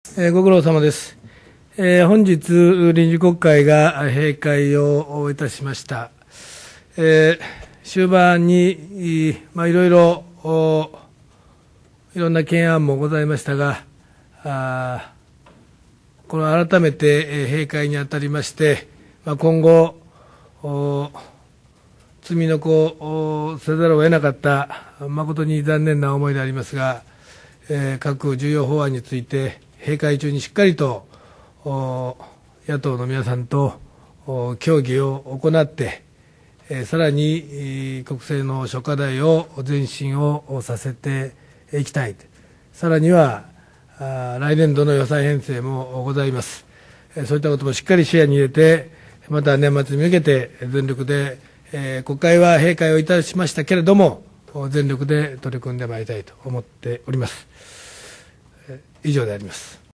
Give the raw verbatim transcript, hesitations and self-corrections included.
えー、ご苦労様です。えー、本日、臨時国会が閉会をいたしました。えー、終盤に、まあ、いろいろ、いろんな懸案もございましたが、あこの改めて閉会にあたりまして、まあ、今後、積み残をせざるを得なかった、誠に残念な思いでありますが、えー、各重要法案について、閉会中にしっかりと野党の皆さんと協議を行って、えー、さらに国政の諸課題を前進をさせていきたい、さらには来年度の予算編成もございます。そういったこともしっかり視野に入れて、また年末に向けて全力で、えー、国会は閉会をいたしましたけれども、全力で取り組んでまいりたいと思っております。以上であります。